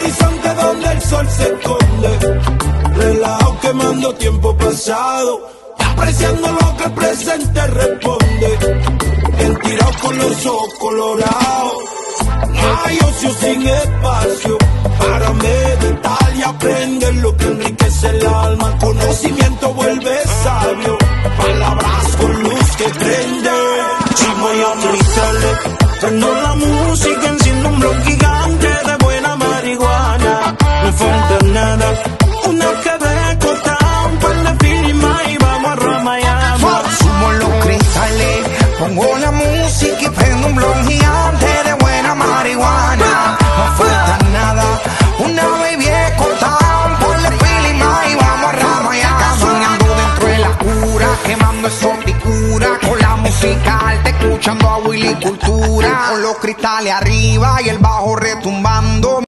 horizonte donde el sol se esconde, relajado quemando tiempo pasado, apreciando lo que el presente responde, bien tirado con los ojos colorados. No hay ocio sin espacio para meditar y aprender lo que enriquece el alma. El conocimiento vuelve sabio, palabras con luz que prende. Chimo y cristales, prendo la música, enciendo un blog gigante de buena marihuana. No falta nada, una que corta, un par de firmas y vamos a Ramayama. Sumo los cristales, pongo la música y prendo un blog gigante de buena marihuana. No falta nada, una baby cortada, un par de firmas y vamos a Ramayama. Soñando dentro de la cura, quemando exoticura, con la música alta, escuchando a Willy Cultura, con los cristales arriba y el bajo retumbando.